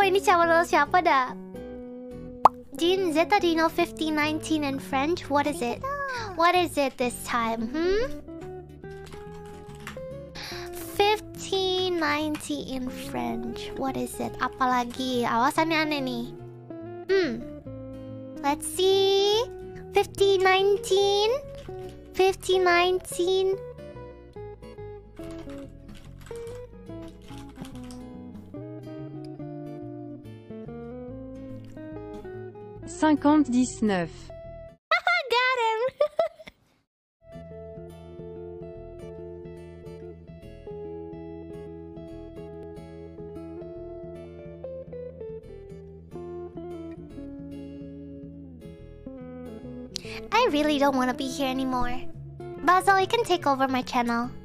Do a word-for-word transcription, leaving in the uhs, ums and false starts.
ini channel siapa dah? Dean Zeta, do you know fifteen nineteen in French? What is it? What is it this time? Hmm? fifteen ninety in French. What is it? Apalagi? Awasannya aneh nih. Hmm. Let's see. fifteen nineteen. fifteen nineteen. cinquante dix-neuf. Got him. I really don't want to be here anymore. Basil, you can take over my channel.